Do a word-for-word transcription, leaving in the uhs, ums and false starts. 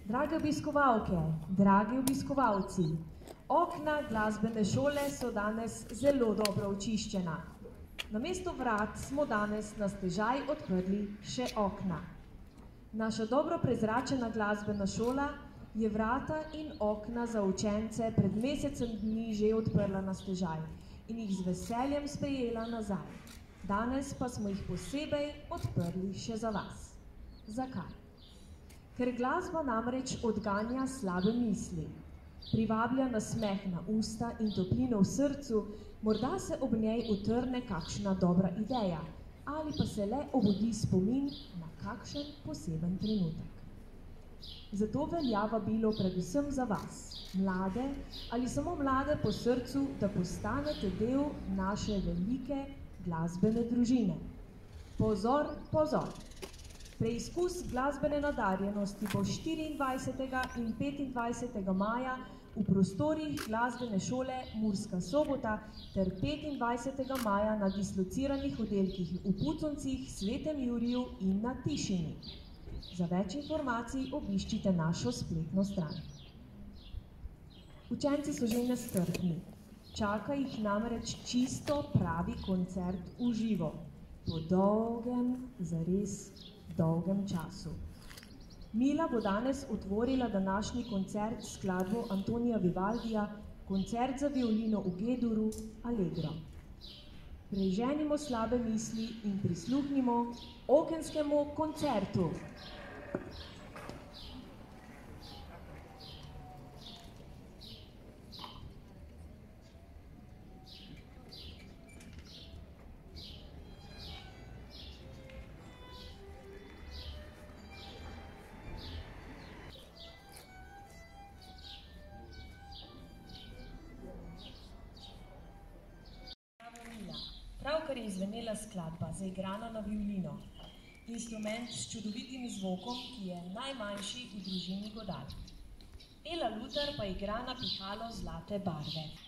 Drage obiskovalke, dragi obiskovalci, okna glasbene šole so danes zelo dobro očiščena. Namesto vrat smo danes na stežaj odprli še okna. Naša dobro prezračena glasbena šola je vrata in okna za učence pred mesecem dni že odprla na stežaj in jih z veseljem sprejela nazaj. Danes pa smo jih posebej odprli še za vas. Zakaj? Ker glasba namreč odganja slabe misli, privablja nasmeh na usta in toplino v srcu, morda se ob njej utrne kakšna dobra ideja ali pa se le obudi spomin na kakšen poseben trenutek. Zato velja vabilo predvsem za vas, mlade ali samo mlade po srcu, da postanete del naše velike glasbene družine. Pozor, pozor! Preizkus glasbene nadarjenosti bo štiriindvajsetega in petindvajsetega maja v prostorih glasbene šole Murska Sobota ter petindvajsetega maja na dislociranih oddelkih v Puconcih, Svetem Juriju in na Tišini. Za več informacij obiščite našo spletno stran. Učenci so že nestrpni. Čaka jih namreč čisto pravi koncert v živo. Po dolgem, zares dolgem času. Mila bo danes otvorila današnji koncert s skladbo Antonija Vivaldija, koncert za violino v G-duru Allegro. Preženimo slabe misli in prisluhnimo okenskemu koncertu. Pravkar je izvenela skladba, zaigrana na violino. Instrument s čudovitim zvokom, ki je najmanjši v družini godal. Ela Lutar pa igra na pihalo zlate barve.